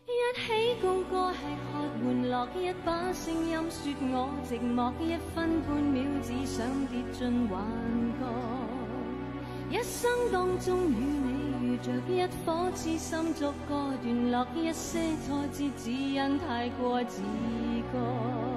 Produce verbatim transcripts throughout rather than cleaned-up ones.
一起高歌吃喝玩乐，一把声音说我寂寞，一分半秒只想跌进幻觉。一生当中与你遇着一颗痴心，逐个段落，一些挫折只因太过自觉。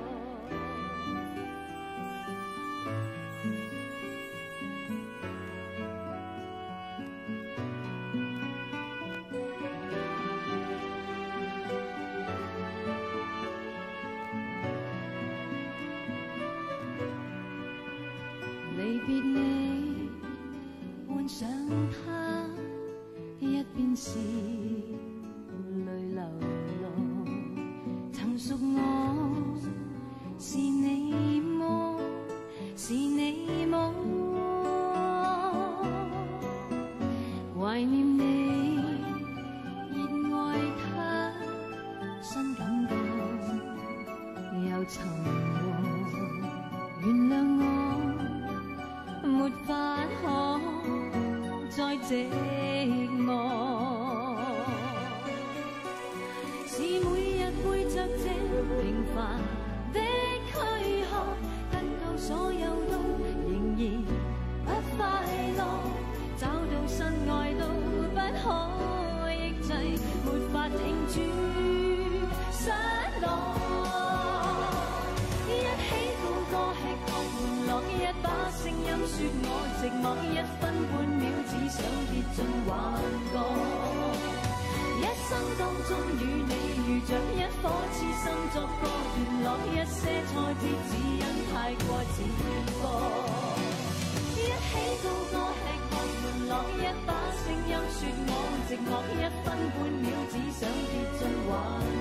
离别你，换上他，一边是泪流落。曾属我，是你么？是你么？怀念你，热爱他，新感觉又沉默。原谅我。没法可再寂寞，是每日背着這平凡的軀殼，得夠所有都仍然不快樂，找到新愛都不可抑制，沒法停住失落。一起高歌吃喝玩樂，一把聲音說我寂寞，一分半秒只想跌進幻覺。一生當中與你遇着一顆痴心，逐個段落，一些挫折只因太過自覺。一起高歌吃喝玩樂，一把聲音說我寂寞，一分半秒只想跌進幻覺。